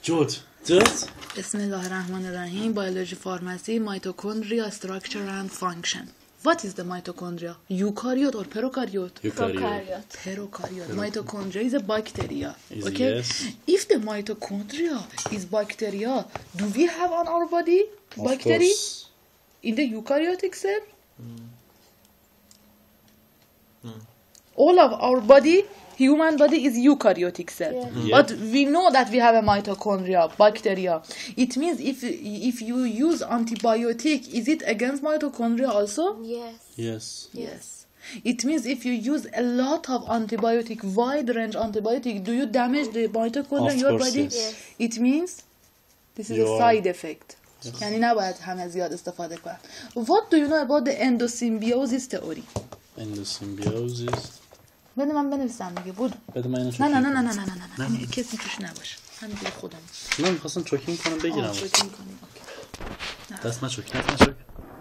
جود بسم الله الرحمن الرحیم. Biology Pharmacy, Mitochondria, Structure and Function. What is the mitochondria? Eukaryote or prokaryote? Prokaryote. Mitochondria is a bacteria. Okay? Yes. If the mitochondria is bacteria, do we have on our body bacteria in the eukaryotic cell? All of our body, human body is eukaryotic cell. Yeah. But we know that we have a mitochondria, bacteria. It means if you use antibiotic, is it against mitochondria also? Yes. It means if you use a lot of antibiotic, wide range antibiotic, do you damage the mitochondria in your body? Yes. It means this is a side effect. یعنی نباید همه زیاد استفاده کنن. What do you know about the endosymbiosis theory? Endosymbiosis. بده من بنویسم دیگه. بود. بده من اینو نه کسی توش نباشه. همینجوری خودم. من می‌خواستم چوکینگ کنم بگیرم. چوکینگ کنیم. دست نچوک.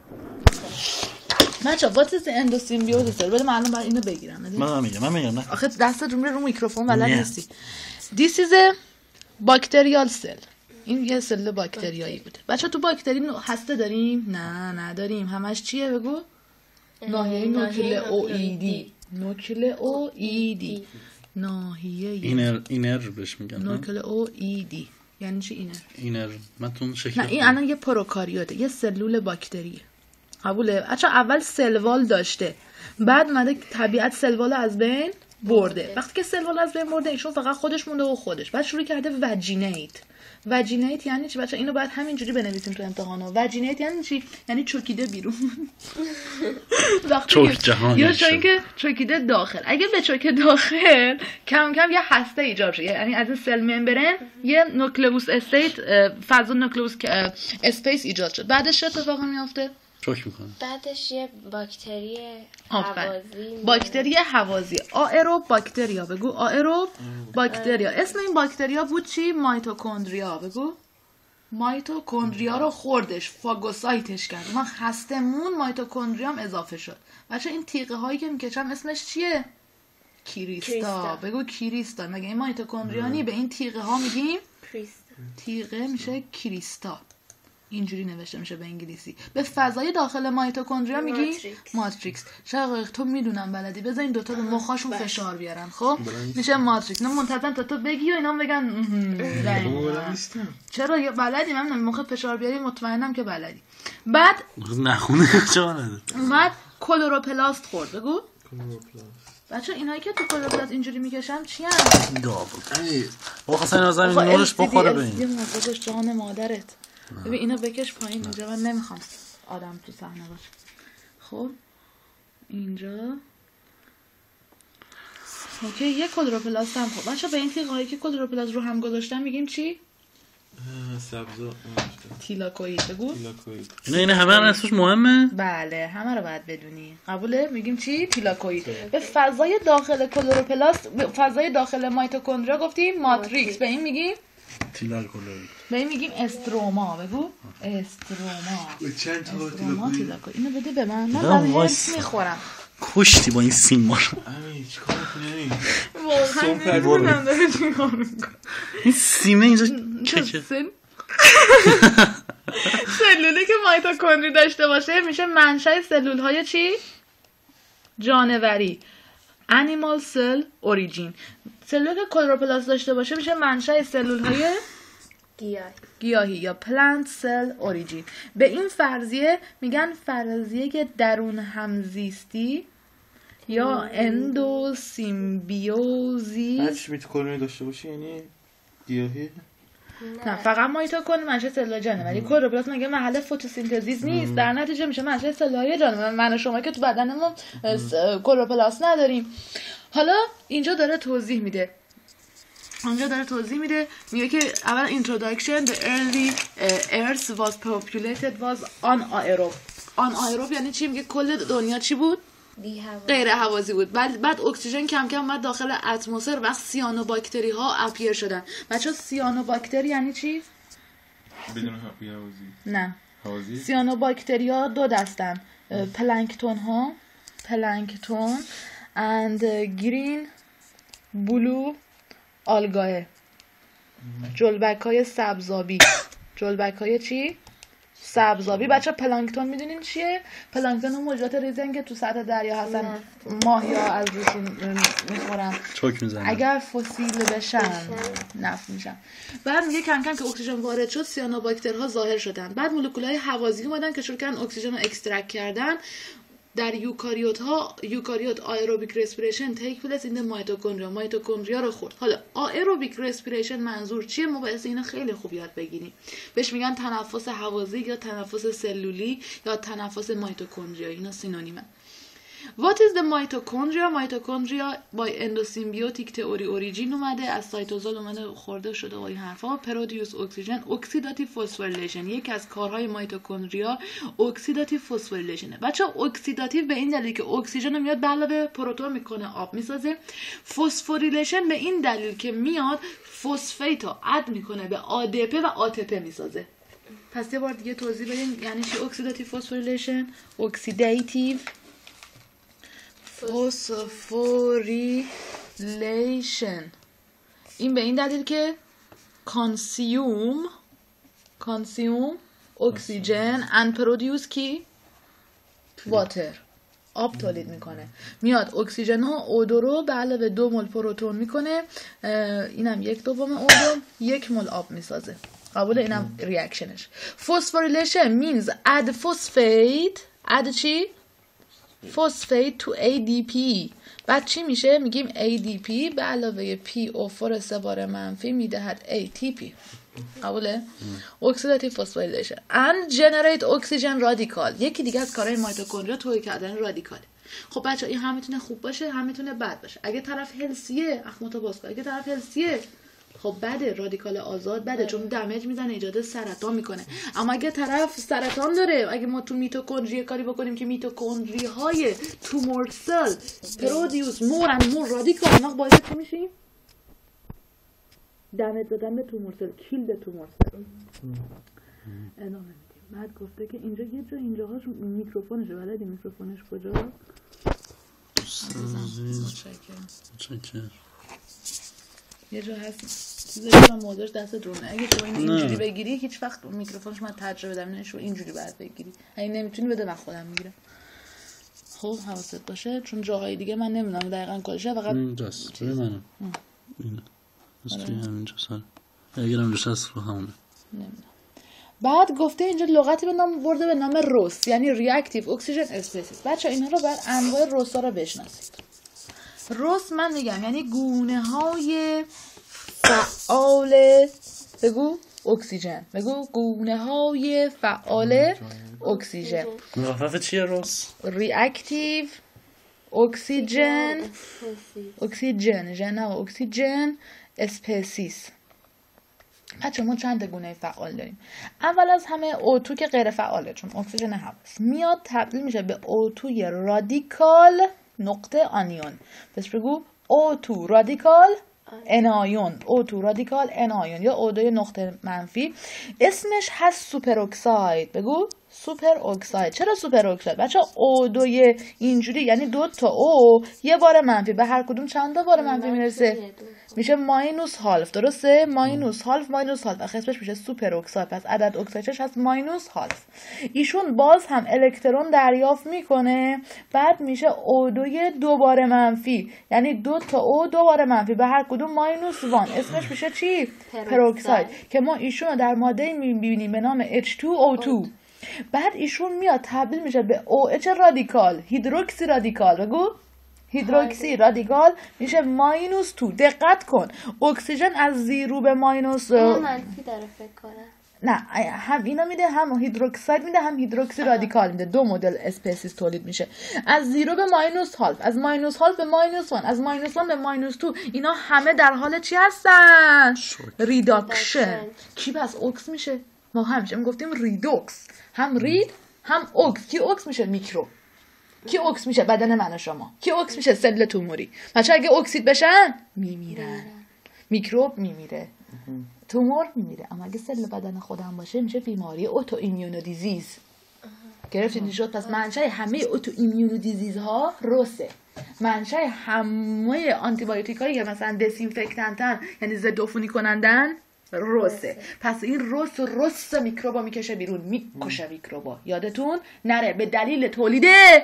بچا what is the endosymbiosis theory؟ بده من الان باید اینو بگیرم. من میگم نه. آخه دستت رو میکروفون بلد نیستی. This is a bacterial cell. این یه سل باکتریایی بوده. بچه تو باکتری هسته داریم؟ نه نداریم. همش چیه بگو؟ ناحیه نوکلئوئیدی. نوکلئوئیدی. ناحیه اینر بهش میگن. نوکلئوئیدی. یعنی چی اینر؟ من تو اون شکل. نه این الان یه پروکاریوته. یه سلول باکتریه. قبوله؟ بچه اول سلوال داشته. بعد مده طبیعت سلوال از بین برده. وقتی که سلوال از بین برده ایشون فقط خودش مونده و خودش. بعد شروع کرده وجینیت یعنی چی بچه؟ اینو باید همینجوری بنویسیم تو امتحانا. وجینیت یعنی چی؟ یعنی چکیده بیرون. چوک جهانی یا اینکه چکیده داخل. اگه به چکه داخل کم کم یه هسته ایجاد شه. یعنی از این سل ممبرن یه نوکلئوس استیت فضا نوکلئوس اسپیس ایجاد شد. بعدش چه اتفاقی میفته؟ چوک میکنه. بعدش یه باکتری هوازی. باکتری هوازی. آئروب باکتریا. بگو آئروب باکتریا. اسم این باکتریا بود چی؟ مایتوکندریا. بگو مایتوکندریا رو خوردش، فاگوسایتش کرد. ما هستمون مایتوکندریام اضافه شد. بچه این تیغه هایی که میکشم اسمش چیه؟ کریستا. بگو کریستا. مگه این مایتوکندریانی؟ به این تیغه ها میگیم تیغه میشه کریستا. اینجوری نوشته میشه به انگلیسی. به فضای داخل مایتوکندریا میگی ماتریکس. شقایق تو میدونم بلدی. بذار این دوتا به مخاشون فشار بیارن. خب میشه ماتریکس. نه منتظرم تا تو بگی و اینا بگن چرا بلدی؟ من موقع فشار بیاری مطمئنم که بلدی. بعد نخونه چرا نداره. بعد کلروپلاست خورد. بگو بچه اینایی که تو کلروپلاست اینجوری میکشن چی هم؟ گاو. با خواستن از این نورش بخوره به این. یه موقعش جان مادرت. ببین اینو بکش پایین. اینجا من نمیخوام آدم تو صحنه باشه. خب اینجا اوکی. یه کلروپلاست هم خب بچه به این تیغهایی که کلروپلاست رو هم گذاشتن میگیم چی؟ سبزا تیلاکوئید. بگو اینا همه اسمش مهمه؟ بله همه رو باید بدونی. قبوله؟ میگیم چی؟ تیلاکوئید. به فضای داخل کلروپلاست، به فضای داخل مایتوکندریا گفتیم ماتریکس. به این میگیم تیلاکوئید. به این میگیم استروما. بگو استروما. چند تا تیلاکوئید. اینو بده به من هرس میخورم. کشتی با این سیمار. امین چیکار می‌کنی؟ واقعا نمیدونم داره چیکار میکنه. این سیمه اینجا چکه. سلولی که مایتوکندری داشته باشه میشه منشأ سلول های چی؟ جانوری. Animal cell origin. سلول که کلروپلاست داشته باشه میشه منشأ سلول های گیاهی یا plant cell origin. به این فرضیه میگن فرضیه درون همزیستی یا اندوسیمبیوزیس. هر چی میتوکندری داشته باشه یعنی گیاهی؟ نه فقط مایتوکندری منشأ سلول جانوری. کلروپلاست مگه محل فتوسینتزیس نیست؟ در نتیجه میشه منشأ سلول‌های جانوری. من و شما که تو بدنمون کلروپلاست نداریم. حالا اینجا داره توضیح میده. میگه که اول introduction the early earth was populated was anaerobe. anaerobe یعنی چی؟ میگه کل دنیا چی بود؟ غیر هوازی بود. بعد اکسیژن کم کم اومد داخل اتمسفر و سیانوباکتری ها اپیر شدن. بچه‌ها سیانوباکتری یعنی چی؟ بدون هوازی. نه هوازی. سیانوباکتری ها دو دستن. پلانکتون and green blue algae. جلبک‌های سبزابی. جلبک‌های چی؟ سبزابی. بچه پلانکتون میدونین چیه؟ پلانکتون هم موجودات ریزن که تو سطح دریا هستن، ماهی‌ها از روشون میخورن، چوک میزنن، اگر فسیل بشن نفت میشن. بعد میگه کم کم که اکسیژن وارد شد سیانوباکترها ظاهر شدن. بعد مولکول‌های هوازی اومدن که شروع کردن اکسیژن رو اکسترکت کردن. در یوکاریوت آئروبیک رسپیریشن تیک پلیس این مایتوکندریا رو خورد. حالا آئروبیک رسپیریشن منظور چیه؟ ما باید اینو خیلی خوب یاد بگیریم. بهش میگن تنفس هوازی یا تنفس سلولی یا تنفس مایتوکندریایی. اینا سینونیمن. What is the mitochondria? Mitochondria by endosymbiotic theory origin اومده، از سایتوزول اومده خورده شده و این حرفا. پرودیوس اکسیژن، اکسیداتیو فسفوریلیشن. یک از کارهای مایتوکندریا اکسیداتیو فسفوریلیشنه. بچه‌ها اکسیداتیو به این دلیل که اکسیژن رو میاد به علاوه پروتون میکنه آب میسازه. فسفوریلیشن به این دلیل که میاد فسفیت رو اد میکنه به ADP و ATP میسازه. پس یه بار دیگه توضیح بدین یعنی چی اکسیداتیو فسفوریلیشن؟ اکسیداتیو فسفوریلیشن این به این دلیل که consume oxygen and produce کی؟ water. آب تولید میکنه. میاد اکسیژن ها O2 رو به علاوه 2 مول پروتون میکنه، اینم 1/2 O2 1 مول آب میسازه. قبول؟ اینم ریاکشنش. فسفوریلیشن means add phosphate. add چی؟ فسفیت تو ADP. بعد چی میشه؟ میگیم ADP به علاوه PO4 3 بار منفی میدهد ATP. قبوله؟ اکسیداتیو فسفوریلیشن and generate oxygen radical. یکی دیگه از کارهای مایتوکندریا تولید کردن رادیکاله. خب بچه این هم میتونه خوب باشه هم میتونه بد باشه. اگه طرف هلسیه اخماتو باز کن، اگه طرف هلسیه خب بده، رادیکال آزاد بده چون دمیج میزنه، ایجاد سرطان میکنه. اما اگه طرف سرطان داره، اگه ما تو میتوکندری کاری بکنیم که میتوکندری های تومور سل پرودیوس مور اند مور رادیکال، اینا باعث چی میشیم؟ دمیج زدن به تومور سل، کیلد تومور سل. ادامه میدیم. بعد گفته که اینجا یه جا اینجاهاش میکروفونشه، بلدی میکروفونش کجا؟ متشکرم. یه جا هست چیزایی موضوعش دستت رونه. اگه تو اینجوری بگیری هیچ وقت میکروفونش من تجربه دارم نشو اینجوری باید بگیری. اگه نمیتونی بده من خودم میگیرم. خب حواست باشه چون جاهای دیگه من نمیدونم دقیقاً کجاشه. فقط اینجاست توی منم اینه است توی همینجا سال اگر همینجا هست رو همونه نمیدونم. بعد گفته اینجا لغتی به نام برده به نام روس یعنی ریاکتیو اکسیژن اسپیسیس. بچه اینا رو بعد انواع روسا رو بشناسید. روس من میگم یعنی گونه های فعال بگو اکسیژن. بگو گونه های فعال اکسیژن. مخفف چیه روس؟ ریاکتیو اکسیژن اسپیسیس. بچه ما چند گونه فعال داریم. اول از همه O2 که غیر فعاله چون اکسیژن هواست، میاد تبدیل میشه به O2 رادیکال نقطه آنیون. پس بگو O2 رادیکال انایون. O2 رادیکال انایون یا O2 نقطه منفی. اسمش هست سوپر اکساید. بگو سوپر اکساید. چرا سوپر اکساید؟ بچه O2 اینجوری یعنی 2 تا O یه بار منفی، به هر کدوم چند تا بار منفی میرسه؟ میشه ماینوس هالف. درسته؟ ماینوس هالف و اسمش میشه سوپر اکساید. پس عدد اکسایدش هست ماینوس هالف. ایشون باز هم الکترون دریافت میکنه، بعد میشه O2 2 بار منفی یعنی 2 تا O 2 بار منفی، به هر کدوم ماینوس 1. اسمش میشه چی؟ پروکساید که ما ایشون رو در ماده میبینیم به نام H2O2. بعد ایشون میاد تبدیل میشه به OH رادیکال، هیدروکسی رادیکال. بگو هیدروکسی رادیکال میشه ماینوس 2. دقت کن اکسیژن از 0 به ماینوس منفی داره فکر کنم. نه هم اینا میده، هم هیدروکساید میده، هم هیدروکسی رادیکال میده. 2 مدل اسپیسیس تولید میشه از 0 به ماینوس هالف، از ماینوس هالف به ماینوس 1، از ماینوس 1 به ماینوس 2. اینا همه در حال چی هستن؟ ریداکشن. کی پس اکس میشه؟ ما همیشه میگفتیم ریدوکس. هم رید هم اکس. کی اکس میشه؟ میکرو. کی اکس میشه؟ بدن من و شما. کی اکس میشه؟ سل توموری. بچه اگه اکسید بشن میمیرن. میکروب میمیره، تومور میمیره. اما اگه سل بدن خودم باشه میشه بیماری اوتو ایمیونو دیزیز. گرفتید شد؟ پس منشأ همه اوتو ایمیونو دیزیز ها روسه. منشأ همه آنتی بایوتیک هایی که مثلا دسینفکتنتن یعنی ضد عفونی کنندن روسه. پس این رس میکروبا میکشه بیرون، میکشه میکروبا. یادتون نره به دلیل تولید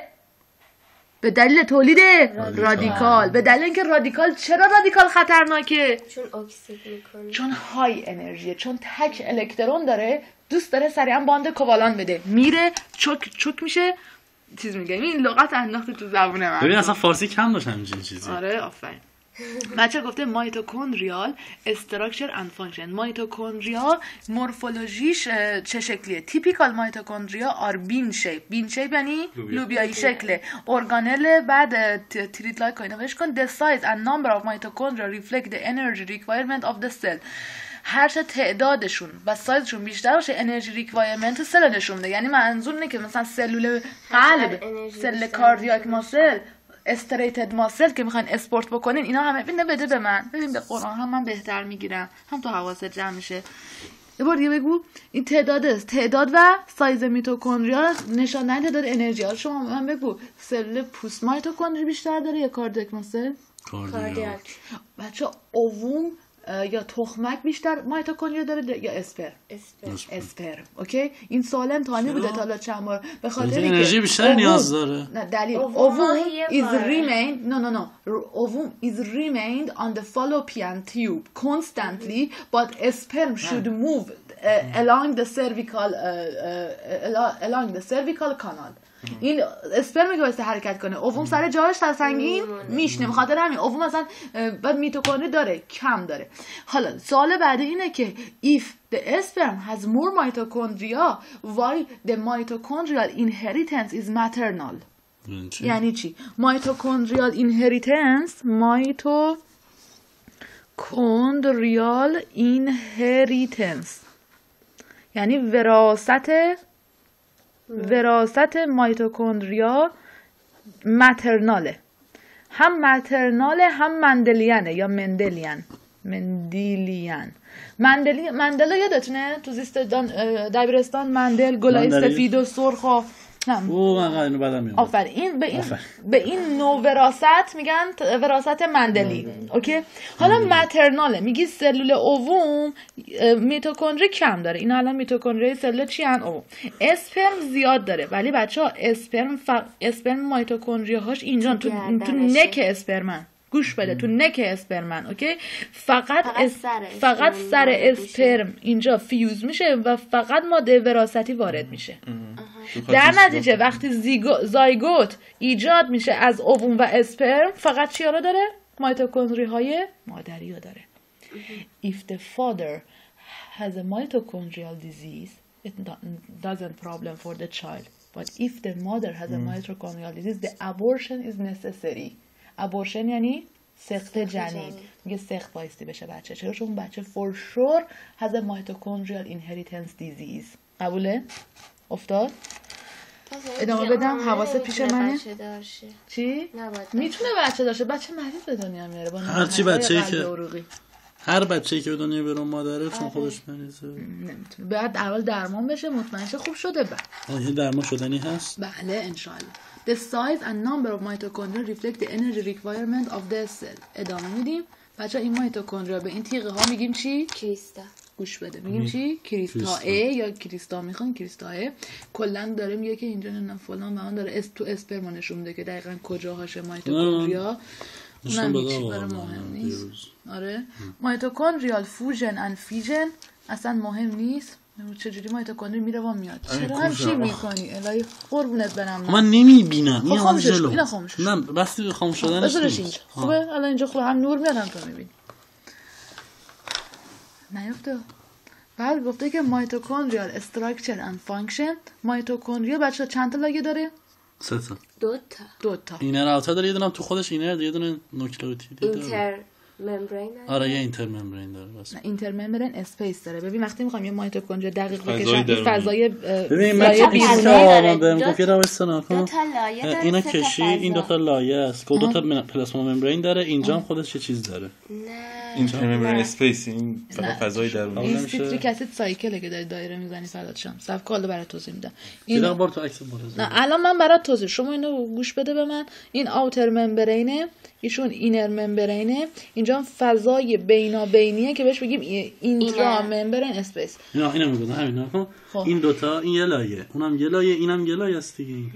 رادیکال. به دلیل اینکه رادیکال، چرا رادیکال خطرناکه؟ چون اکسید میکنه، چون های انرژیه، چون تک الکترون داره، دوست داره سریعا باند کوالان بده، میره چک میشه، چیز میگه. این لغت انداخته تو زبونه من. ببین اصلا فارسی کم داشت همچین چیزی. آره آفرین. بچه گفته مایتوکندریال استراکچر اند فانکشن. مایتوکندریا مورفولوژیش چه شکلیه؟ تیپیکال مایتوکندریا آر بین شیپ. بین شیپ یعنی لوبیایی شکله. ارگانل. بعد تریت لایک اینوش کن. The size and number of mitochondria reflect the energy requirement of the cell. هر چه تعدادشون و سایزشون بیشتر باشه انرژی ریکوایرمنت سل نشون میده. یعنی منظور اینه که مثلا سلول قلب، سل کاردیاک ماسل، استریتد ماسل که میخواین اسپورت بکنین، اینا همه بده به من. ببین به قرآن هم من بهتر میگیرم، هم تو حواست جمع میشه. یه بار دیگه بگو. این تعداد و سایز میتوکندریا نشان دهنده تعداد انرژی. حالا شما من بگو سلول پوست مایتوکندری بیشتر داره یا کاردیاک ماسل؟ کاردیاک. بچه اووم یا تخمک بیشتر مایتوکندریا داره یا اسپرم. اوکی. این سوال امتحانی بوده تا حالا چند بار، به خاطر اینکه انرژی بیشتر نیاز داره. نه دلیل اووم is remained on the fallopian tube constantly, but sperm should move along the cervical canal. این اسپرم که واسه حرکت کنه، اووم سر جاش سنگین میشنه. بخاطر همین اووم مثلا بعد میتوکندری داره، کم داره. حالا سوال بعدی اینه که if the sperm has more mitochondria why the mitochondrial inheritance is maternal. یعنی چی؟ mitochondrial inheritance یعنی وراثت مایتوکندریا ماترناله. هم ماترناله هم مندلیانه یا مندلا یادتونه تو زیست دبیرستان مندل گلای سفید و سرخ و اینو بعدم میام. آفرین. به این نوع وراثت میگن وراثت مندلی. اوکی. حالا ماترناله میگی سلول اووم میتوکندری کم داره. اینا الان میتوکندری سلول چی ان؟ اووم. اسپرم زیاد داره، ولی بچه‌ها اسپرم میتوکندریاهاش اینجا تو نک اسپرمن. گوش بده، تو نک اسپرمن. اوکی. فقط سر اسپرم اینجا فیوز میشه و فقط ماده وراثتی وارد میشه. در نتیجه وقتی زایگوت ایجاد میشه از اووم و اسپرم، فقط چیا رو داره؟ مایتوکندری های مادری رو داره. If the father has a mitochondrial disease it doesn't problem for the child, but if the mother has a mitochondrial disease the abortion is necessary. abortion یعنی سقط جنین. میگه سقط بایستی بشه بچه. چرا؟ چون بچه for sure has a mitochondrial inheritance disease. قبوله؟ افتاد؟ ادامه بدم؟ حواست پیش منه؟ چی؟ میتونه بچه داشته. بچه مریض به دنیا میاره با هر بچه‌ای که به دنیا بیاره مادره چون خودش مریضه نمیتونه. بعد اول درمان بشه، مطمئن شه خوب شده. بعد این درمان شدنی هست؟ بله انشالله. The size and number of mitochondria reflect the energy requirement of the cell. ادامه میدیم. بچه این میتوکندریا به این تیغه ها میگیم چی؟ کریستا. گوش بده میگیم چی؟ کریستائه یا کریستا میخوان. کریستائه کلا داره میگه که اینجا نه فلان و من داره تو اسپرم نشون میده که دقیقاً کجاهاشه میتوکندریا. اونم هیچ برای مهم نیست. آره. میتوکندریال فوژن اند فیژن اصلا مهم نیست. چجوری میتوکندری میره و میاد. چرا همچی میکنی؟ الهی قربونت برم. من نمیبینم. این خاموشش کن. اینا خاموشش نه بس خاموش شدنش نیست. خوبه الان اینجا خوبه، هم نور میاد هم تو میبینی. نیفته. بعد گفته که مایتوکندریال استراکچر اند فانکشن. میتوکندریا بچه چند تا لایه داره؟ 3 تا. 2 تا. اینر اوتر داره، یه دونه تو خودش اینر، یه دونه نوکلئوتید داره. اینتر ممبرین. آره یه اینتر ممبرین داره بس. نه اینتر ممبرین اسپیس داره. ببین وقتی میخوام یه مایتوکندریا دقیق بکشم فضای ببین من چه بیرون بهم گفت یه روستنا کن. 2 تا لایه داره. اینا کشی این 2 تا لایه است. 2 تا پلاسما ممبرین داره. اینجا هم خودش چه چیز داره. نه اینتر ممبرین اسپیس، این فقط فضای درون. این سیتریک اسید سایکله که داری دایره میزنی فدات شم. صف کالو برات توضیح میدم. این بار تو عکس بالا. نه الان من برات توضیح. شما اینو گوش بده به من. این آوتر ممبرینه، ایشون اینر ممبرینه. اینجا اینجا فضای بینابینیه که بهش بگیم اینترا ممبرین اسپیس. اینو میگم همین نکن. این دوتا این یه لایه، اونم یه لایه، اینم یه لایه است دیگه.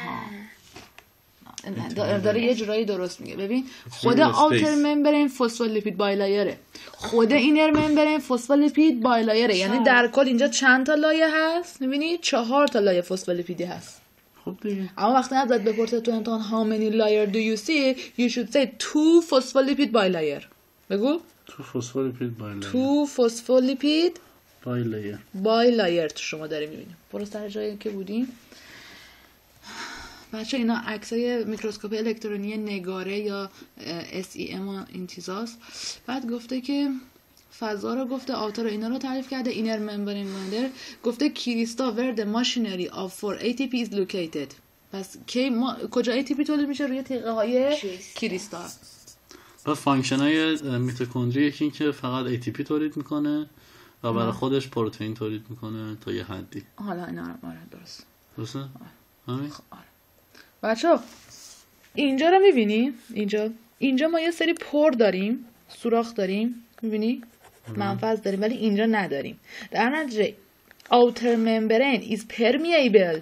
نه داره یه جورایی درست میگه. ببین خود آوتر ممبرین فسفولیپید بایلایره، خود اینر ممبرین فسفولیپید بایلایره. یعنی در کل اینجا چند تا لایه هست؟ میبینی 4 تا لایه فسفولیپیدی هست. خب دیگه. اما وقتی ازت بپرسه تو امتحان how many layer do you see you should say 2 phospholipid bilayer. بگو 2 فسفولیپید بایلایر. 2 phospholipid بایلایر تو شما داری میبینیم. برو سر جایی که بودیم. بچه اینا عکسای میکروسکوپ الکترونی نگاره یا SEM و این چیزاست. بعد گفته که فضا رو گفته، آوتر رو اینا رو تعریف کرده، اینر ممبرین ماندر گفته کریستا where the machinery of for ATP is located. پس کجا ATP تولید میشه؟ روی تیغه های کریستا. پس فانکشن های میتوکندری یکی که فقط ATP تولید میکنه و برای خودش پروتئین تولید میکنه تا یه حدی. حالا اینا رو درسته؟ همین؟ بچه اینجا رو میبینی؟ اینجا ما یه سری پر داریم، سوراخ داریم، میبینی؟ منفذ داریم ولی اینجا نداریم. در نتیجه outer membrane is permeable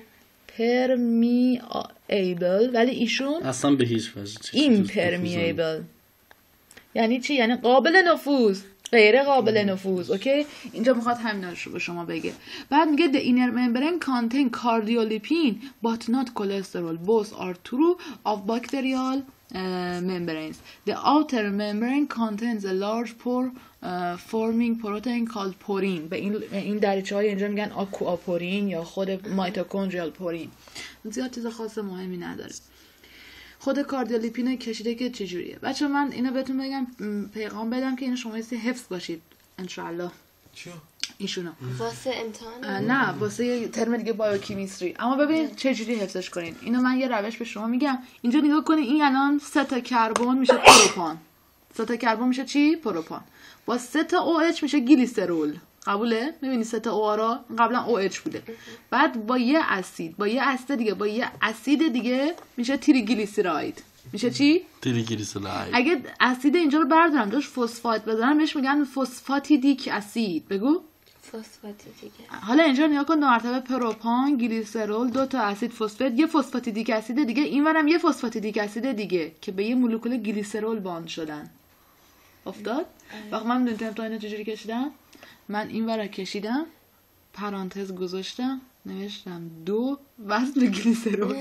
ولی ایشون اصلا به هیچ وجه impermeable. یعنی چی؟ یعنی قابل نفوذ، غیر قابل نفوذ. اوکی، اینجا میخواد همینا رو به شما بگه. بعد میگه the inner membrane contain cardiolipin but not cholesterol, both are true of bacterial membranes. The outer membrane contains a large pore forming protein called porine. به این دریچه های اینجا میگن آکواپورین یا خود مایتوکندریال پورین. زیاد چیز خاص مهمی نداره. خود کاردیولیپین کشیده که چجوریه. بچه من اینو بهتون بگم، پیغام بدم که اینو شما حفظ باشید انشالله. چیو؟ ایشونو واسه امتحان؟ نه واسه یه ترم دیگه بایوکیمیستری. اما ببین چجوری حفظش کنین. اینو من یه روش به شما میگم. اینجا نگاه کنین، این الان 3 تا کربن میشه پروپان. 3 تا کربن میشه چی؟ پروپان. با 3 تا OH میشه گلیسرول. قبوله؟ میبینی 3 تا O را قبلا OH بوده. بعد با یه اسید دیگه، با یه اسید دیگه میشه تریگلیسیراید. میشه چی؟ تریگلیسیراید. اگه اسید اینجا رو بردارم جاش فسفات بذارم بهش میگن فسفاتیدیک اسید. بگو فسفاتیدیک. حالا اینجا نگاه کن، 2 مرتبه پروپان، گلیسرول، 2 تا اسید فسفات، یه فسفاتیدیک اسید دیگه، اینورم یه فسفاتیدیک اسید دیگه که به یه مولکول گلیسرول باند شدن. افتاد؟ وقت من میدونم تا اینا چجوری کشیدم؟ من این ورا کشیدم، پرانتز گذاشتم، نوشتم 2 وزن گلیسرول.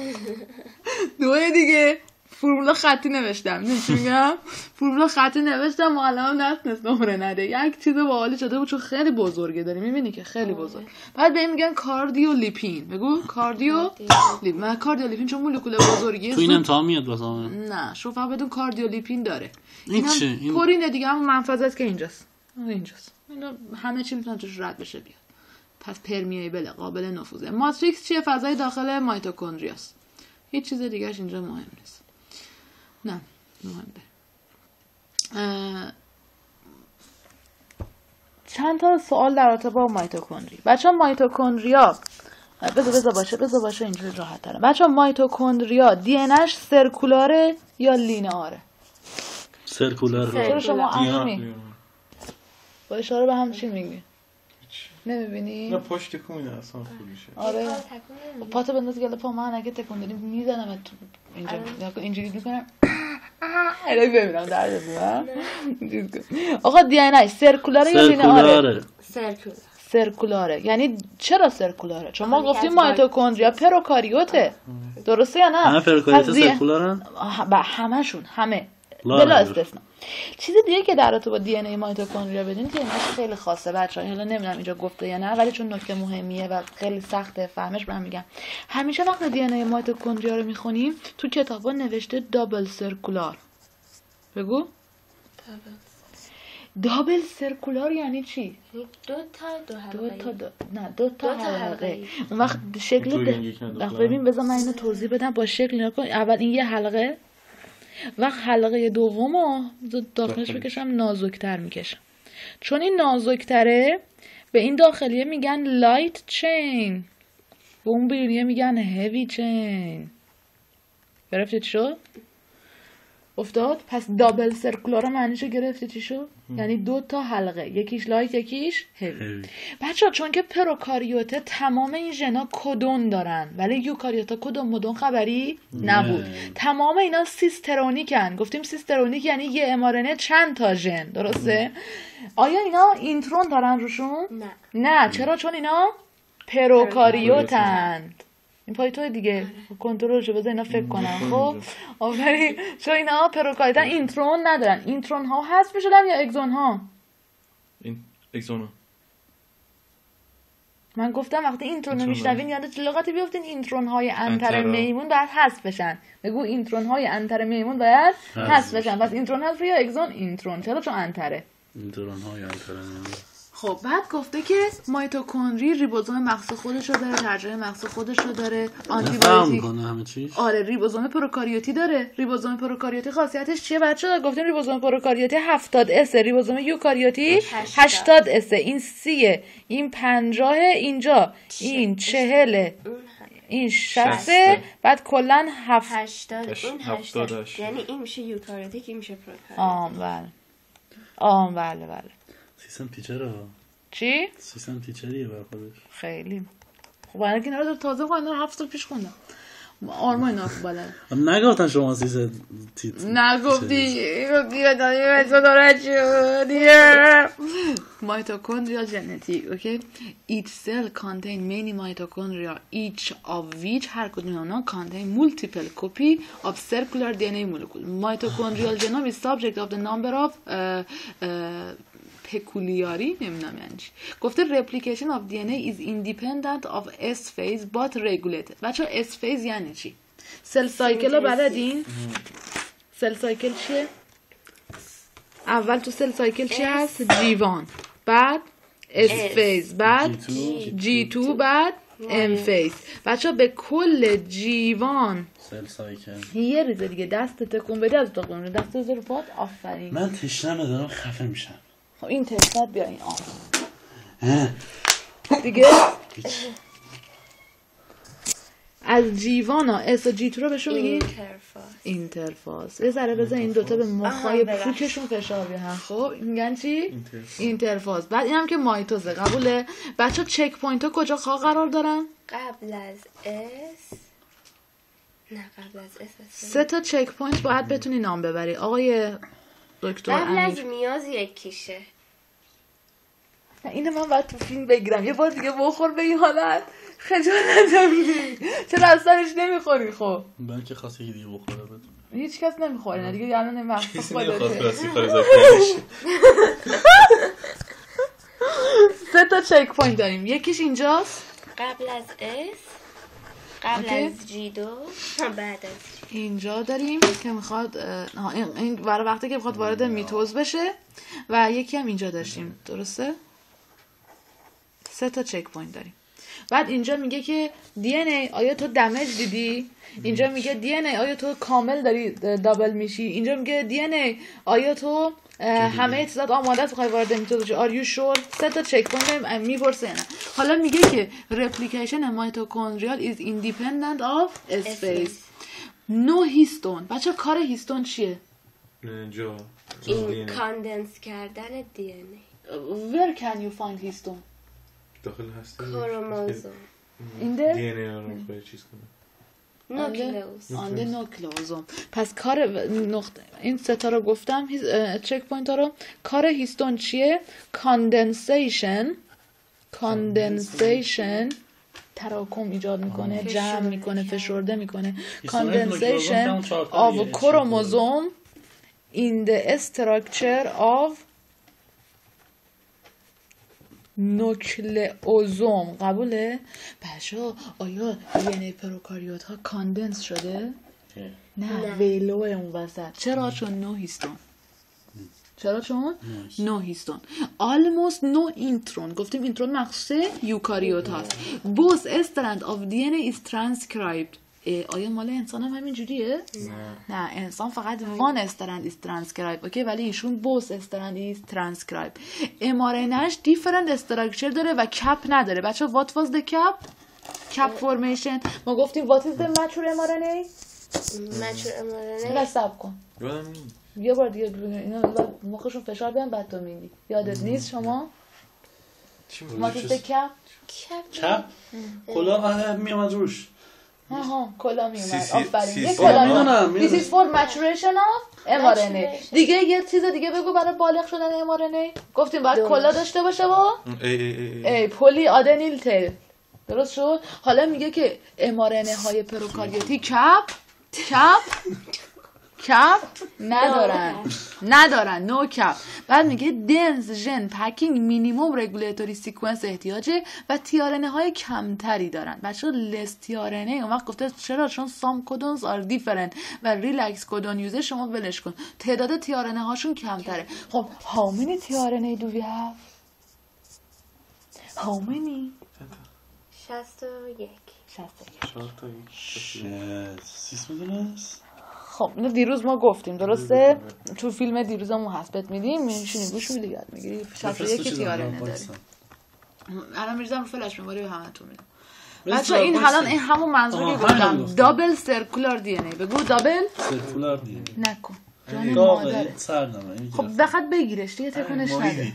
2 دیگه فرمول خطی نوشتم. میگم فرمول خطی نوشتم، معلمم نتونست نمره نده. یک چیز باحالی شده بود چون خیلی بزرگه، داری میبینی که خیلی بزرگ. بعد بهم میگن کاردیولیپین. بگو کاردیولیپین. کاردیولیپین چون مولکول بزرگیه. تو این امتحان میاد واسه نه شوف فقط بدون کاردیولیپین داره. این چه؟ این پورینه دیگه، هم منفذت که اینجاست. اینا همه چی میتونه توش رد بشه بیاد. پس پرمیبل، قابل نفوذه. ماتریکس چیه؟ فضای داخل مایتوکندریاست. هیچ چیز دیگه‌اش اینجا مهم نیست. نه مهمه. چند تا سوال در رابطه با مایتوکندری. بچه‌ها مایتوکندریا بذار باشه اینجوری راحت تره. بچه‌ها مایتوکندریا دی ان اش سرکولاره یا لینئاره؟ سرکولار. چرا شما عمومی با اشاره به هم چی میگی؟ نمیبینی؟ نه پشت کونه اصلا خوب میشه. آره پاتو بنداز گله پا من اگه تکون بدیم میزنم تو اینجا. اینجوری میکنم الان ببینم درد میاد. آقا دی ان ای سرکولاره یا لینئاره؟ سرکولاره. یعنی چرا سرکولاره؟ چون ما گفتیم مایتوکندریا پروکاریوته، درسته یا نه؟ همه پروکاریوت سرکولارن؟ همشون، همه بلا استثنا. چیز دیگه که در رابطه با دی ان ای مایتوکندریا بدین که اینش خیلی خاصه بچه‌ها، حالا نمیدونم اینجا گفته یا نه ولی چون نکته مهمیه و خیلی سخته فهمش، برام میگم. همیشه وقتی دی ان ای مایتوکندریا رو میخونیم تو کتابا نوشته دابل سرکولار. بگو دابل سرکولار یعنی چی؟ دو تا حلقه. اون وقت شکل ببین بذار من اینو توضیح بدم با شکل نکن. اول این یه حلقه، وقت حلقه دومو داخلش بکشم نازکتر میکشم، چون این نازکتره به این داخلیه میگن لایت چین، به اون بیرونیه میگن هیوی چین. گرفتید شد؟ افتاد. پس دابل سرکولار معنیشو گرفتی چی شد؟ یعنی 2 تا حلقه، یکیش لایت یکیش هیوی. بچه‌ها چون که پروکاریوته تمام این ژنا کدون دارن ولی یوکاریوتا کدون مدون خبری نبود. تمام اینا سیسترونیکن. گفتیم سیسترونیک یعنی یه ام‌آر‌ان چند تا ژن، درسته؟ آیا اینا اینترون دارن روشون؟ نه. چرا؟ چون اینا پروکاریوتن. این پای توی دیگه کنترل شو، بذار اینا فکر کنم. خب آفرین. چون اینا پروکاریوتن اینترون ندارن. اینترون ها حذف شدن یا اگزون ها؟ این اگزون ها. من گفتم وقتی اینترون رو میشنوین یادت لغتی بیافتین اینترون های انتر میمون باید حذف بشن. بگو اینترون های انتر میمون باید حذف بشن. پس اینترون حذف یا اگزون اینترون. چرا؟ چون انتره. اینترون های انتر میمون. خب بعد گفته که مایتوکندری ریبوزوم مخصوص خودشو داره، ترجمه مخصوص خودشو داره، آنتیبیوتیک. همه چیز. آره ریبوزوم پروکاریوتی داره. ریبوزوم پروکاریوتی خاصیتش چیه بچه‌ها؟ گفتیم ریبوزوم پروکاریوتی 70 اس، ریبوزوم یوکاریوتی 80 اس. این 30، این 50، اینجا این 40، این 60، بعد کلا 80. اون 80 یعنی این میشه یوکاریوتیک، این میشه پروکاریوتیک. بله. سیستم تیچره. چی؟ سیستم تیچریه برای خودش. خیلی خب برای که اینا رو تازه خوندم، اینا رو 7 سال پیش خوندم. آرما اینا خوب بلد. نگفتن شما سیستم نگفتی mitochondrial genetic. Okay, each cell contain many mitochondria, each of which هر کدوم اونا contain multiple copy of circular DNA molecule. Mitochondrial genome is subject of the number of peculiarity. نمیدونم یعنی چی. گفته replication of DNA is independent of S phase but regulated. بچه S phase یعنی چی؟ سل سایکل رو بلدین؟ سل سایکل چیه؟ اول تو سل سایکل چی هست؟ G1 بعد S phase بعد G2 بعد M phase. بچه به کل G1 سل سایکل یه ریزه دیگه دست تکون بده از تا قرونه دست رو پات. آفرین. من تشنمه دارم خفه میشم. خب این تشنت بیا این دیگه از جیوانا اس و جی تو رو بهشون میگی اینترفاس. یه ذره بذار این دوتا به مخای پوکشون فشار بیارن. خب میگن چی؟ اینترفاس. بعد اینم که مایتوزه. قبوله؟ بچه چک پوینت ها کجا قرار دارن؟ قبل از اس. نه قبل از اس 3 تا چک پوینت باید بتونی نام ببری آقای دکتر امیر. قبل از میاز یکیشه. اینه من باید تو فیلم بگیرم یه بار دیگه بخور به این حالت. خجالتم میگیری. چرا از سرش نمیخوری؟ خب من که خواستی که دیگه بخوره بهتون. هیچ کس نمیخوره نه دیگه. الان مخصوص خودته. 3 تا چک پوینت داریم. یکیش اینجاست قبل از اس، قبل از جی 2، بعد از اینجا داریم که میخواد این برای وقتی که میخواد وارد میتوز بشه و یکی هم اینجا داشتیم. درسته؟ 3 تا چک پوینت داریم. بعد اینجا میگه که دی ان ای آیا تو دمیج دیدی؟ اینجا میگه دی ان ای آیا تو کامل داری دابل میشی؟ اینجا میگه دی ان ای آیا تو همه چیزات آماده است بخوای وارد میتوز بشی؟ آر یو شور؟ 3 تا چک پوینت میپرسه. نه حالا میگه که replication mitochondrial is independent of S phase. نو هیستون. بچه کار هیستون چیه؟ اینجا این کاندنس کردن دی ان ای. Where can you find هیستون؟ داخل هسته کروموزوم. این ده؟ دی ان ای رو میخوای چیز کنه. نوکلئوس. آنده نوکلئوزوم. پس کار نقطه این 3 تا رو گفتم چک پوینت ها رو. کار هیستون چیه؟ کاندنسیشن تراکم ایجاد میکنه، جمع میکنه، فشرده میکنه. کاندنسیشن of chromosome in the structure of نوکلئوزوم. قبوله؟ بچه‌ها آیا دی ان ای پروکاریوت ها کاندنس شده؟ نه ویلو اون وسط. چرا؟ چون نو هیستون. چرا؟ چون نو هیستون. almost no intron. گفتیم اینترون مخصوص یوکاریوت هست. both strand of DNA is transcribed. آیا مال انسان هم همین جوریه؟ نه انسان فقط one strand is transcribed. اوکی ولی ایشون both strand is transcribed. mRNAش different structure داره و کپ نداره. بچه what was the cap formation؟ ما گفتیم what is the mature mRNA؟ مچور بلا امارنه سب کن یادم نیست. یه بار دیگه اینا مخشون فشار بیان بعد تو میگی یادت نیست شما چی ماتیس کپ کپ کلاه میامد روش ها کلا میومد سی- آفرین سی- یه سی- کلا میدونم، This is for maturation of mRNA Maturation. دیگه یه چیز دیگه بگو برای بالغ شدن mRNA گفتیم باید درست. کلا داشته باشه با ای پلی آدنیل تیل درست شد حالا میگه که mRNA های پروکاریوتی ندارن نو کپ بعد میگه دنس ژن پکینگ مینیمم رگولیتوری سیکونس احتیاجه و تیارنه های کمتری دارن بچه لس تیارنه اون وقت گفته چرا چون سام کدونز آر دیفرنت و ریلکس کدون یوزه شما ولش کن تعداد تیارنه هاشون کمتره خب how many تیارنه do we have how many 61 سیس میدونست خب اینو دیروز ما گفتیم درسته تو فیلم دیروزمون هست بهت میدیم میشینی گوش میدی یاد میگیری 61 تیارنه داری الان میذارم رو فلش مموری به همتون میدم بچه این الان این همون منظوری گفتم دابل سرکولار دی ان ای بگو دابل سرکولار دیگه نکن جان مادره داغه سردمه خب بخاطر بگیرش دیگه تکونش نده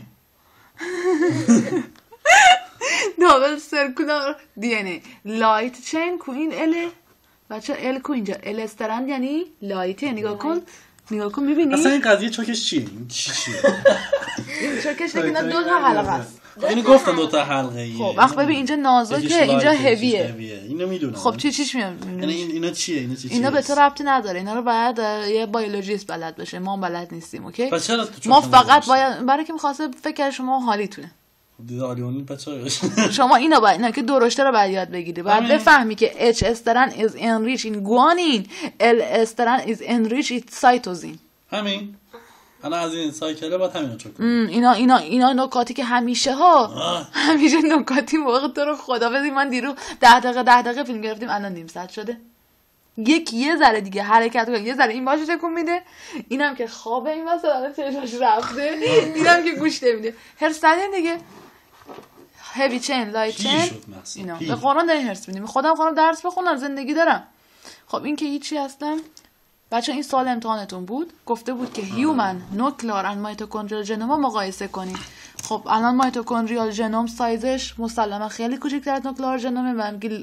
دابل سرکولار دی ان ای لایت چین کو این ال بچه ال کو اینجا ال استرند یعنی لایته نگاه کن میبینی اصلا این قضیه چوکش چیه این چیه این چوکش اینا دو تا حلقه است اینو گفتن دو تا حلقه ایه خب وقت ببین اینجا نازکه اینجا هویه اینو میدونم خب چیش میاد یعنی اینا چیه اینا به تو ربطی نداره اینا رو باید یه بیولوژیست بلد باشه ما بلد نیستیم اوکی پس چرا تو ما چوکم فقط نذاشتی؟ باید برای که می‌خواسته فکر شما حالیتونه دیده آلیونی بچه شما اینو باید اینا که درشته رو باید یاد بگیری باید همین. بفهمی که H استرن is enriched in guanine L استرن is enriched in cytosine همین الان از این سایکله باید همینو چک کنم اینا نکاتی که همیشه همیشه نکاتی موقع تو رو خدا بدیم من دیرو 10 دقیقه فیلم گرفتیم الان نیم ساعت شده یه ذره دیگه حرکت کن یه ذره این باشه تکون میده اینم که خوابه این واسه الان چشاش رفته اینم که گوش نمیده هرس ندین دیگه هیوی چین لایت چین اینا به قرآن دارین هرس میدیم خودم درس بخونم زندگی دارم خب این که هیچی هستم بچه این سال امتحانتون بود گفته بود که هیومن نوکلار اند مایتوکندریال ژنوم مقایسه کنید خب الان مایتوکندریال ژنوم سایزش مسلما خیلی کوچیک‌تر از نوکلار ژنومه و میگه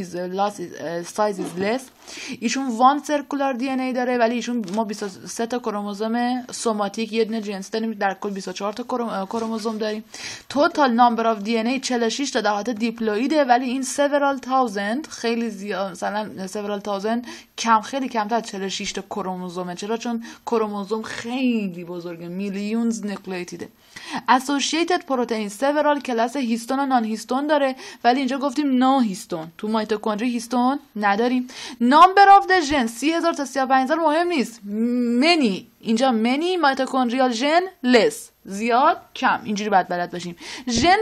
سایز از لس ایشون وان سرکولار دی ان ای داره ولی ایشون ما 23 تا کروموزوم سوماتیک یه دونه جنس داریم در کل 24 تا کروموزوم داریم توتال نمبر اف دی ان ای 46 تا دهات دیپلویده ولی این several thousand خیلی زیاد مثلا several thousand خیلی کمتر 46 تا کروموزومه چرا چون کروموزوم خیلی بزرگه میلیونز نوکلئیتیده associated protein several کلاس هیستون و نان هیستون داره ولی اینجا گفتیم نو هیستون تو مایتوکندری هیستون نداریم number of the gen 30,000 تا 35,000 مهم نیست many اینجا many مایتوکندریال ژن less زیاد کم اینجوری باید بلد باشیم ژن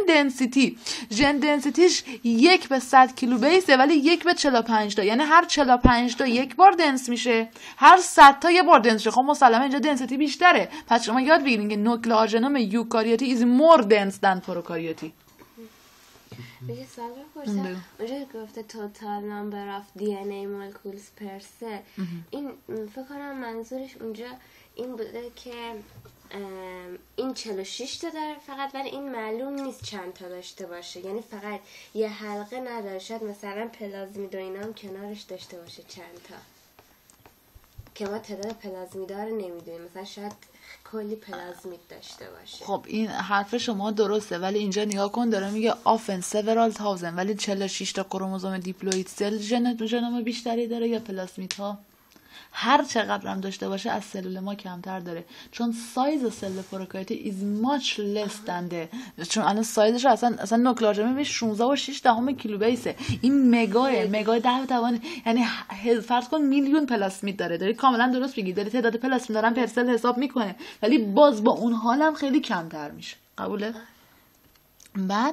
دنسیتیش 1 به 100 کیلو بیسه ولی 1 به 45 تا یعنی هر 45 تا یک بار دنس میشه هر 100 تا یه بار دنس میشه خب مسلما اینجا دنسیتی بیشتره پس شما یاد بگیرین که نوکلئار ژنوم یوکاریوتی is more dense than پروکاریوتی میشه سوال بپرسم اونجا گفته total number of DNA molecules per cell این فکر کنم منظورش اونجا این بوده که این 46 تا داره فقط ولی این معلوم نیست چند تا داشته باشه یعنی فقط یه حلقه نداره شاید مثلا پلازمید و اینا هم کنارش داشته باشه چند تا که ما تعداد پلازمیدا رو نمیدونیم مثلا شاید کلی پلازمید داشته باشه خب این حرف شما درسته ولی اینجا نگاه کن داره میگه often several thousand ولی 46 تا کروموزوم دیپلوید سل ژنوم بیشتری داره یا پلازمیدها هر چقدر هم داشته باشه از سلول ما کمتر داره چون سایز سلول پروکاریوتی is much less than the چون الان سایزش اصلا نوکلئار ژنوم 16.6 کیلو بیسه این مگای 10 توان یعنی فرض کن میلیون پلاسمید داره کاملا درست میگی داره تعداد پلاسمید دارن پر سل حساب میکنه ولی باز با اون حالم خیلی کمتر میشه قبوله بعد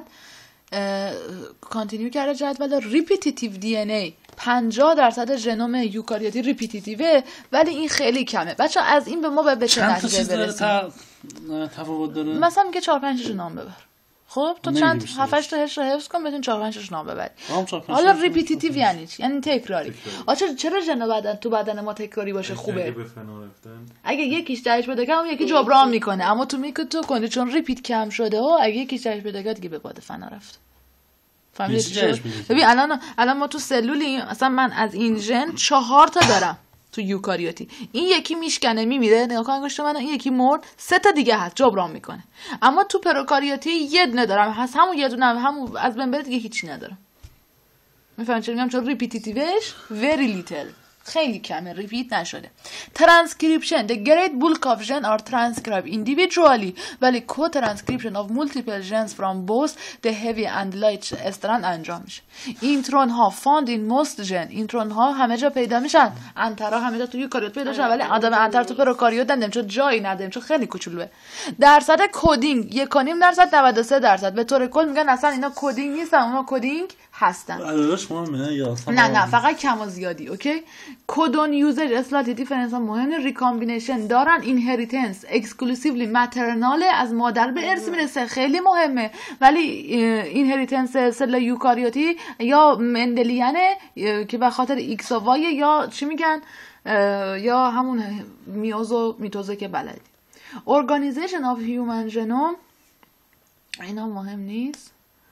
کانتینیو کرده جدول ریپیتیتیو دی ان ای 50% ژنوم یوکاریوتی ریپیتیتیوه ولی این خیلی کمه بچه از این به ما به چه نتیجه برسیم تفاوت داره مثلا میگه 4-5 نام ببر خب تو چند 7-8 تا هش رو حفظ کن بتون 4-5 نام ببری. حالا ریپیتیتیو یعنی چی؟ یعنی تکراری. چرا ژن تو بدن ما تکراری باشه خوبه؟ اگه یکیش جهش پیدا کنه یکی جبران میکنه، اما تو میتو کنی چون ریپیت کم شده ها، اگه یکیش جهش پیدا کنه دیگه به باد فنا رفت. فهمیدی؟ ببین الان ما تو سلولیم، اصلا من از این ژن 4 تا دارم تو یوکاریوتی. این یکی میشکنه میمیره، نگاه کن انگشت من، این یکی مرد، 3 تا دیگه هست جبران میکنه. اما تو پروکاریوتی یه دونه دارم، هست همون یه دونه، همون از بین بره دیگه هیچی ندارم. میفهمید چرا میگم؟ چون ریپیتیتیوش very little، خیلی کمه، ریپیت نشده. ترانسکریپشن the great bulk of gen are transcribed individually ولی co-transcription of multiple gens from both the heavy and light strand انجام میشه. اینترون ها found in most gen، اینترون ها همه جا پیدا میشن، انترها همه جا تو یوکاریوت پیدا میشن ولی آدم انتر تو پروکاریوت نداریم چون جایی نداریم، چون خیلی کوچولوئه. درصد کدینگ 1.5% 93%. به طور کل میگن اصلا اینا کدینگ نیستن، اونا کدینگ هستن. نه فقط کم و زیادی. اوکی، کدون یوزر اصلاحی دیفرنس ها مهمه، ریکامبینیشن دارن، اینهریتنس اکسکلوسیولی ماترنال از مادر به ارث میرسه، خیلی مهمه. ولی اینهریتنس سل یوکاریوتی یا مندلیانه که به خاطر ایکس و وای یا چی میگن یا همون میوز و میتوزه که بلدی. ارگانیزیشن آف هیومن ژنوم اینا مهم نیست،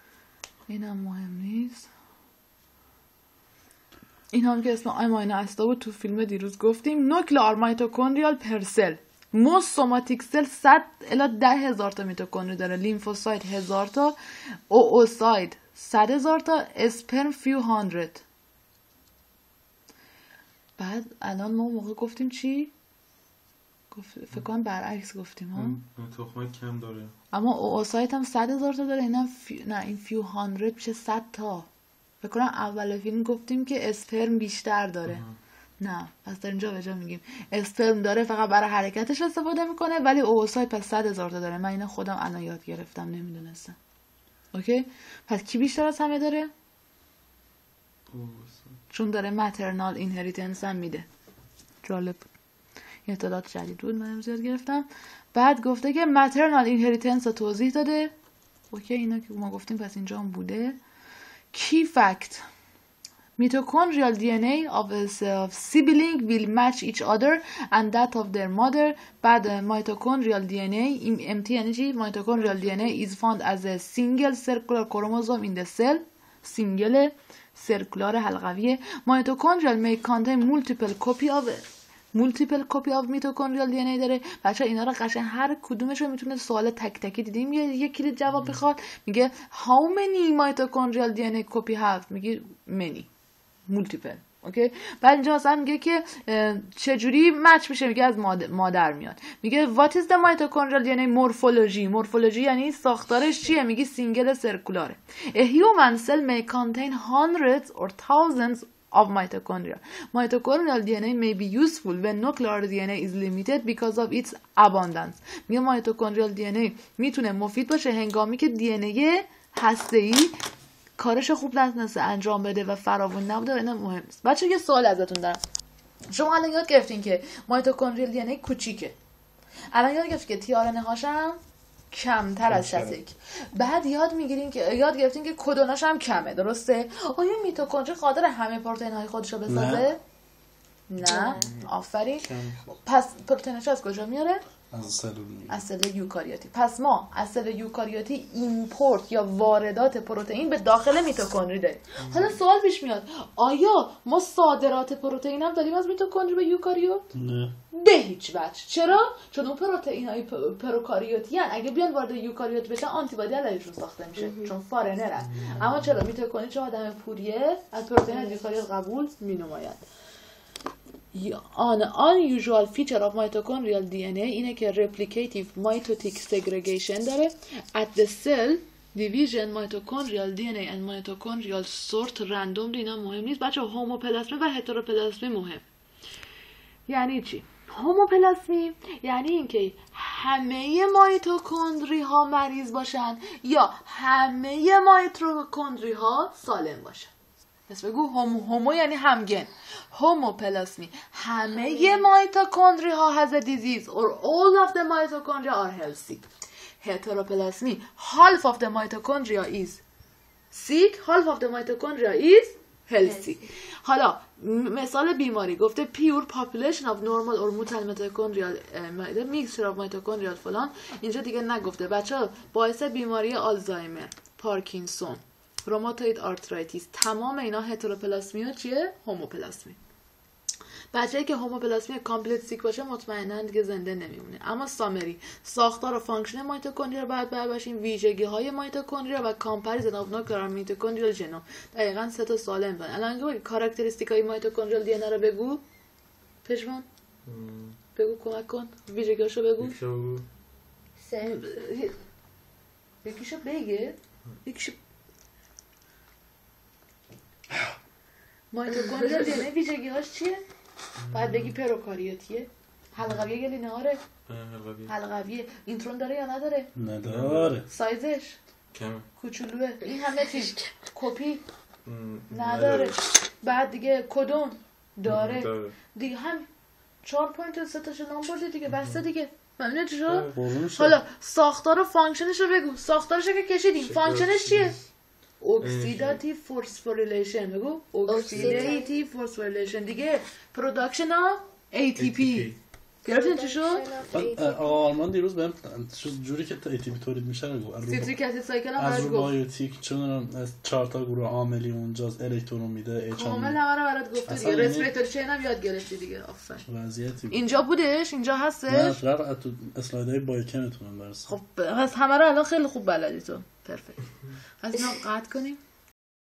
این هم که اسم اماینو اسیدا بود تو فیلم دیروز گفتیم. نوکلئار میتوکندریال پرسل، موست سوماتیک سل 100 الی 10,000 تا میتوکندری داره، لیمفوسایت 1000 تا، اوسایت 100,000 تا، اسپرم فیو هاندرد. بعد الان ما موقع گفتیم چی؟ فکر کنم برعکس گفتیم ها، تخمه کم داره اما اوسایت هم 100,000 تا داره، اینم نه این فیو هاندرد میشه 100 تا. فکر کنم اول فیلم گفتیم که اسپرم بیشتر داره. نه پس در اینجا به جا میگیم اسپرم داره فقط برای حرکتش استفاده میکنه ولی اوسایت پس 100,000 تا داره. من اینو خودم الان یاد گرفتم، نمیدونستم. اوکی، پس کی بیشتر از همه داره؟ چون داره ماترنال اینهریتنس هم میده. جالب، این اطلاعات جدید بود من یاد گرفتم. بعد گفته که ماترنال اینهریتنس رو توضیح داده. اوکی، اینا که ما گفتیم پس اینجا هم بوده. کی فکت mitochondrial DNA of a sibling will match each other and that of their mother. بعد mitochondrial DNA empty energy mitochondrial DNA is found as a single circular chromosome in the cell. سینگل سرکولار حلقویه. mitochondrial may contain multiple copy of mitochondrial DNA داره. بچه اینا رو قشنگ هر کدومش رو میتونه سوال تک تکی دیدیم یه کلید جواب بخواد، میگه how many mitochondrial DNA copy have، میگه many multiple. اوکی، بعد اینجا مثلا میگه که چجوری مچ میشه، میگه از مادر میاد. میگه what is the mitochondrial DNA morphology یعنی ساختارش چیه، میگه سینگل سرکولاره. a human cell may contain hundreds or thousands of mitochondria. Mitochondrial DNA may be useful when nuclear DNA is limited because of its abundance. میگه mitochondrial DNA میتونه مفید باشه هنگامی که DNA هسته‌ای کارش خوب نتونسته انجام بده و فراوون نبوده و اینا مهم نیست. بچه یه سوال ازتون دارم. شما الان یاد گرفتین که mitochondrial DNA کوچیکه. الان یاد گرفتین که tRNA هاشم کمتر از 61. بعد یاد گرفتین که کدوناش هم کمه، درسته؟ آیا میتوکندری قادر همه پروتئین های خودشو بسازه؟ نه. آفرین. پس پروتئینش از کجا میاره؟ از سل یوکاریوتی. پس ما از سل یوکاریوتی ایمپورت یا واردات پروتئین به داخل میتوکندری داریم. حالا سوال پیش میاد آیا ما صادرات پروتئین هم داریم از میتوکندری به یوکاریوت؟ نه. به هیچ وجه. چرا؟ چون اون پروتئین های پروکاریوتی هن. اگه بیان وارد یوکاریوت بشن آنتیبادی علیهشون ساخته میشه چون فارنرن. اما چرا میتوکندری چون آدم پوریه از پروتئین از یوکاریوت قبول مینماید. An unusual feature of mitochondrial DNA اینه که replicative mitotic segregation داره. At the cell division mitochondrial DNA and mitochondrial sort randomly. اینا مهم نیست بچه. هوموپلاسمی و هتروپلاسمی مهم. یعنی چی؟ هوموپلاسمی یعنی اینکه همه مایتوکندری ها مریض باشن یا همه مایتوکندری ها سالم باشن. پس بگو هومو یعنی همگن. هوموپلاسمی همه مایتوکندری ها has a disease or all of the mitochondria are healthy. heteroplasmy. Half of the mitochondria is sick, half of the mitochondria is healthy. حالا مثال بیماری گفته pure population of normal or mutant mitochondrial mixture of mitochondrial فلان. اینجا دیگه نگفته. بچه باعث بیماری آلزایمر، پارکینسون، روماتوید آرترایتیس، تمام اینا هتروپلاسمی ها چیه؟ هوموپلاسمی. بچه‌ای که هوموپلاسمی کامپلیت سیک باشه مطمئنا دیگه زنده نمیمونه. اما سامری ساختار و فانکشن مایتوکندریا باید باشیم، ویژگی های مایتوکندریا و کامپریزن اف نوکلر میتوکندریال ژنوم. دقیقاً سه تا سوال امتحان. الان بگو کاراکتریستیک های مایتوکندریال دی ان رو بگو. پشمان بگو، کمک کن، ویژگیاشو بگو. یکیشو بگه. یکیشو مایتوکندریال دی ان ویژگی‌هاش چیه؟ باید بگی پروکاریوتیه، حلقویه گلی نهاره، حلقویه. اینترون داره یا نداره؟ نداره. سایزش کمه، کوچولوه. این همه چیز کپی نداره. بعد دیگه کدوم داره دیگه. هم 4 پوینت 3 تاشو نام برده دیگه، بسته دیگه. فهمیدین چی شد؟ حالا ساختار و فانکشنش رو بگو. ساختارش که کشیدیم، فانکشنش چیه؟ اکسیداتیو فسفوریلیشن. بگو اکسیداتیو فسفوریلیشن. دیگه پروداکشن اف ATP. گرفتین چی شد؟ آقا آرمان دیروز بهم جوری که ATP تولید میشه رو گفت. سیتریک اسید سایکل هم از برات رو گفت. بایوتیک چون از 4 تا گروه عاملی اونجاست، الکترون میده، کامل همه رو برات گفته دیگه. رسپیراتوری چین هم یاد گرفتی دیگه. آفرین. وضعیتی اینجا بودش، اینجا هستش. نه رفت تو اسلایدهای بایوکمتون برس. خب پس همه رو الان خیلی خوب بلدی تو. پرفکت. از اینا قطع کنیم.